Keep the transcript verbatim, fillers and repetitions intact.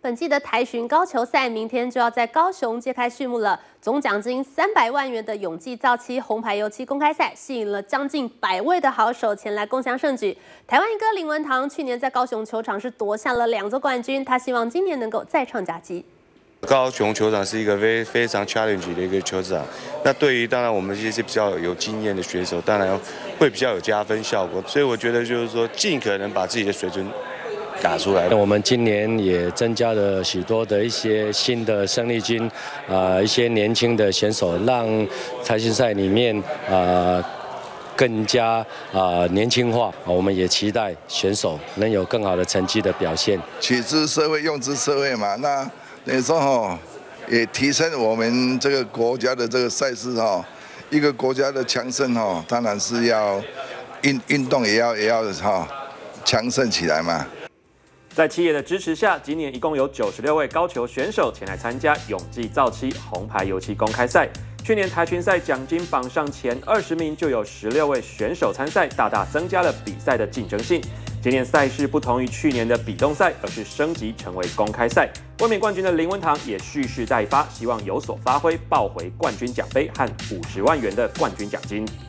本季的台巡高球赛明天就要在高雄揭开序幕了，总奖金三百万元的永记造漆红牌油漆公开赛，吸引了将近百位的好手前来共襄盛举。台湾一哥林文堂去年在高雄球场是夺下了两座冠军，他希望今年能够再创佳绩。 高雄球场是一个非非常 challenge 的一个球场，那对于当然我们这些比较有经验的选手，当然会比较有加分效果。所以我觉得就是说，尽可能把自己的水准打出来。 我们今年也增加了许多的一些新的生力军，呃，一些年轻的选手，让台巡赛里面呃更加啊、呃、年轻化。我们也期待选手能有更好的成绩的表现。 取之社会，用之社会嘛，那。 等于说哈，也提升我们这个国家的这个赛事哈，一个国家的强盛哈，当然是要运运动也要也要哈强盛起来嘛。 在企业的支持下，今年一共有九十六位高球选手前来参加永记造漆红牌油漆公开赛。去年台巡赛奖金榜上前二十名就有十六位选手参赛，大大增加了比赛的竞争性。 今年赛事不同于去年的比动赛，而是升级成为公开赛。卫冕冠军的林文堂也蓄势待发，希望有所发挥，抱回冠军奖杯和五十万元的冠军奖金。